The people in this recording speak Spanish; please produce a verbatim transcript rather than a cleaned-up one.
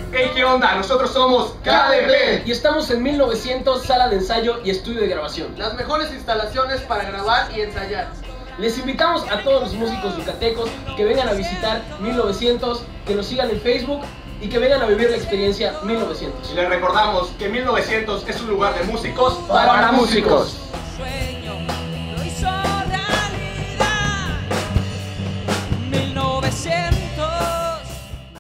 Hey, ¿qué onda? Nosotros somos K D B y estamos en mil novecientos, sala de ensayo y estudio de grabación. Las mejores instalaciones para grabar y ensayar. Les invitamos a todos los músicos yucatecos que vengan a visitar mil novecientos, que nos sigan en Facebook y que vengan a vivir la experiencia mil novecientos. Y les recordamos que mil novecientos es un lugar de músicos para, para músicos. músicos.